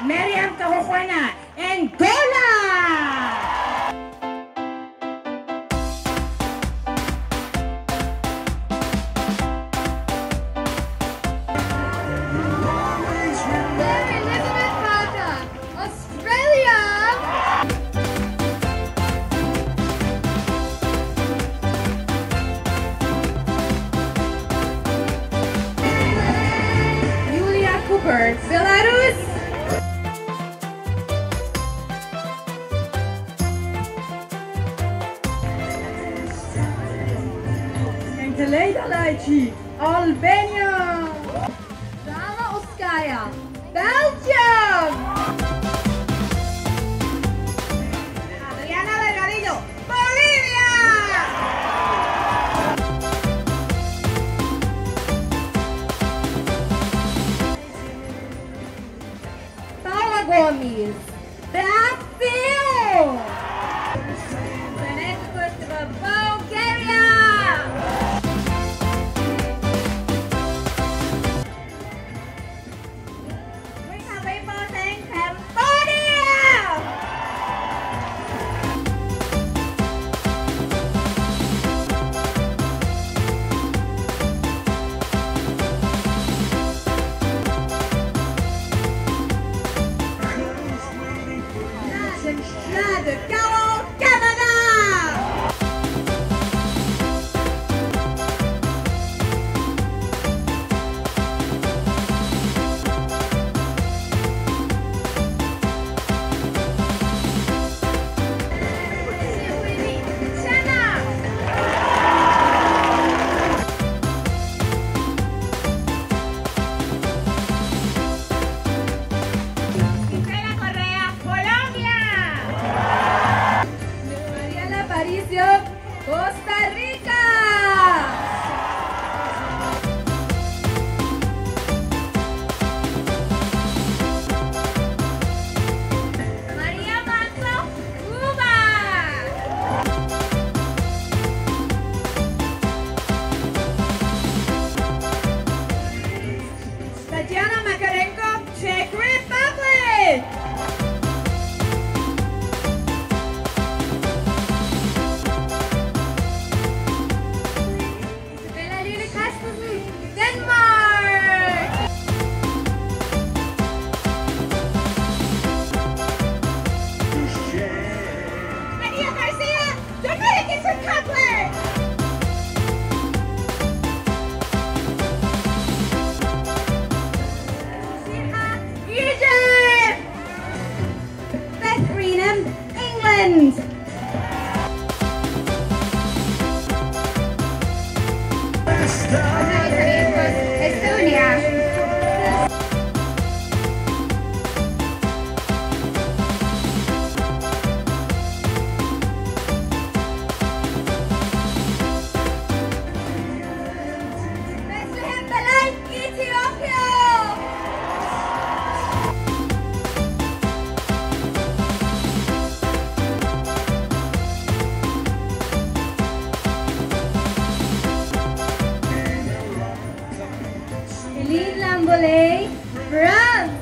Miriam Cajuana, Angola. Elizabeth Parker, Australia. Julia Cooper, Belarus. Enkeleda Laici, Albania. Dana Oskaya, Belgium. Adriana Delgadillo, Bolivia. Paula Gomes, Brazil. Vanessa Kostova, Bulgaria. We have people in Cambodia. Nade Carol, Canada. Gisela Correa, Colombia. Mariela Aparicio, Costa Rica. María Manso, Cuba. Tatiana Makarenko, Czech Republic. Isabella Lille Christensen, Denmark. Maria Garcia, Dominican Republic. Egypt. Beth Greenham, England. Estonia. Bethlehem Belay, Ethiopia. Eline Lambolet, France.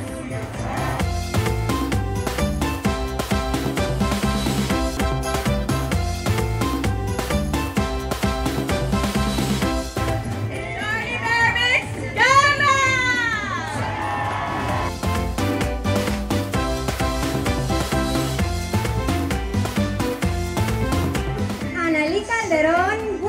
Jordi Bermix, Ghana. Annalí Calderón,